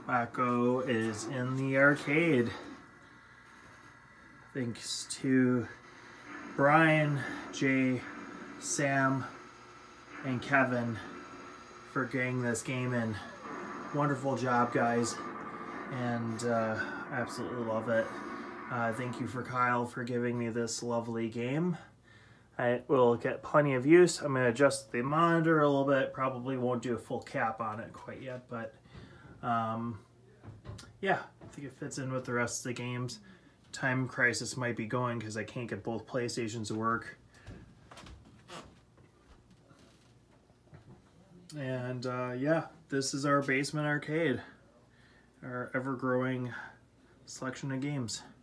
Wacko is in the arcade. Thanks to Brian, Jay, Sam, and Kevin for getting this game in. Wonderful job, guys, and absolutely love it. Thank you for Kyle for giving me this lovely game. I will get plenty of use. I'm going to adjust the monitor a little bit. Probably won't do a full cap on it quite yet, but yeah, I think it fits in with the rest of the games. Time Crisis might be going because I can't get both PlayStations to work. And yeah, this is our basement arcade, our ever-growing selection of games.